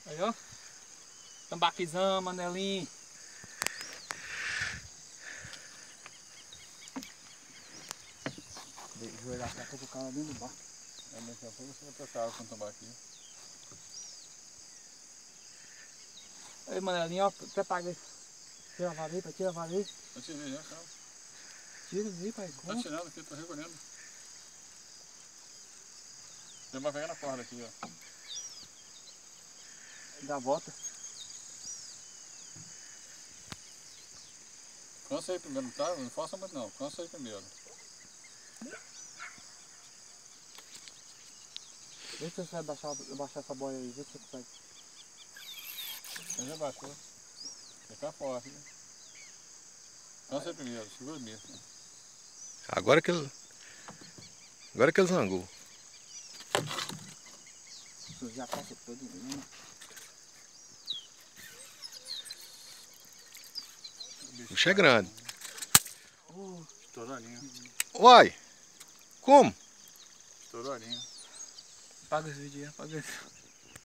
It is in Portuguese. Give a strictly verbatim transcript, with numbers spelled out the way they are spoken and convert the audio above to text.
Aí, ó. Tambaquizão, manelinho. Joelhar pra colocar lá dentro do barco. É, daqui a pouco você vai trocar água com o tambaqui. Aí, manelinho, ó. Até paga. Tira a vara aí, pai. Tira a vara aí. Eu tirei já, calma. Tira aí, pai. Tá Como? tirando aqui, tô recolhendo. Você vai pegar na corda aqui, ó. Dá a volta. Cansa aí primeiro, tá? Não força muito não, cansa aí primeiro. Vê se você vai baixar, baixar essa boia aí. Vê se você consegue. Você já baixou. Você tá forte, né? Cansa aí primeiro, segura mesmo. Agora que ele. Agora que ele zangou. Já passa todo mundo. O bicho é grande. Uh, estourou a linha. Uai! Como? Estourou a linha. Paga esse vídeo aí, paga esse.